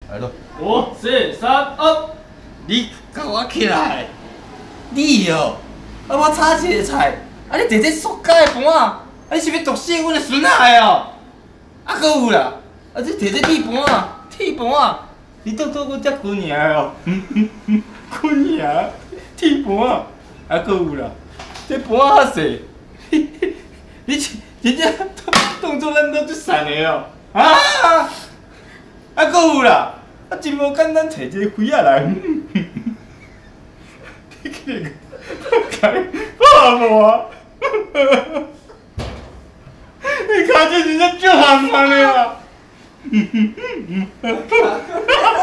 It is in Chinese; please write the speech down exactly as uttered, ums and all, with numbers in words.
来咯， 五、四、三、二。 你甲我起来！你哦，啊我炒一个菜，啊你摕这塑胶的盘啊，啊你是要毒死阮的孙仔的哦？啊，搁有啦，啊你摕这铁盘啊，铁盘啊，你倒倒阮遮滚尔哦，滚尔，铁盘啊，啊搁有啦，这盘啊细，你真正当作咱都做散的哦，啊，啊搁有啦，啊真无简单，摕一个灰仔来。你去个，我无啊！你看这真正足寒酸的啊！